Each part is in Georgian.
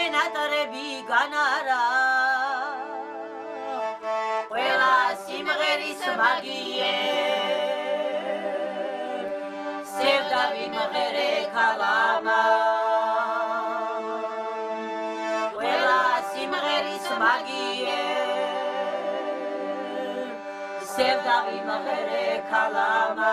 მენატრები განარა ყველა სიმღერის მაგიე სევდა ვიმღერე ქალამა ყველა სიმღერის მაგიე სევდა ვიმღერე ქალამა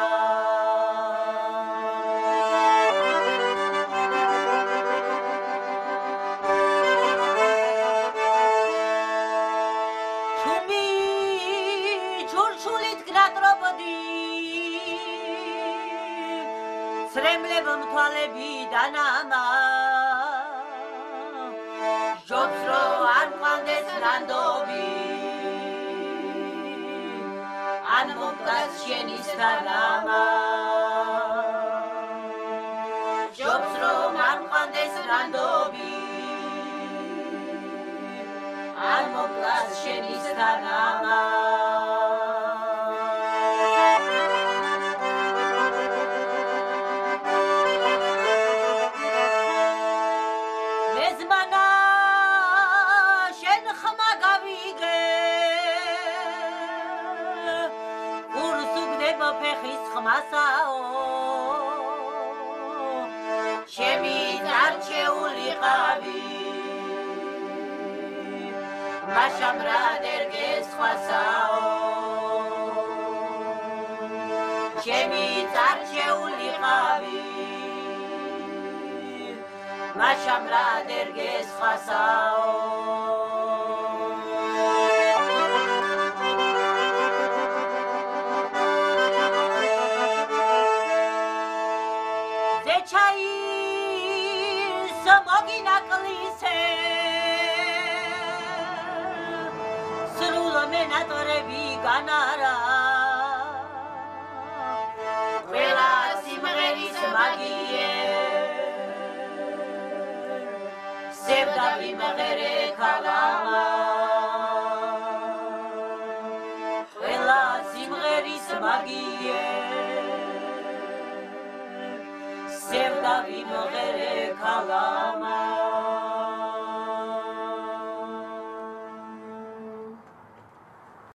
სრემლებო მთვალები დანამა ჯობს რო არ მყავდეს ნანდობი ან მომკლას შენი სტარამა ჯობს რო არ მყავდეს ნანდობი ან მომკლას შენი სტარამა ფეხის ხმასაო ჩემი დარჩეული ყავი მაშამ რა დერგეს ხვასაო ჩემი დარჩეული ყავი მაშამ რა დერგეს ხვასაო მოგინაკლისე სრულ მენატრები განარა ყველა სიმღერის მაგიე სევდა ვიმღერე ქალამა ყველა სიმღერის მაგიე სევდა ვიმღერე ქალამა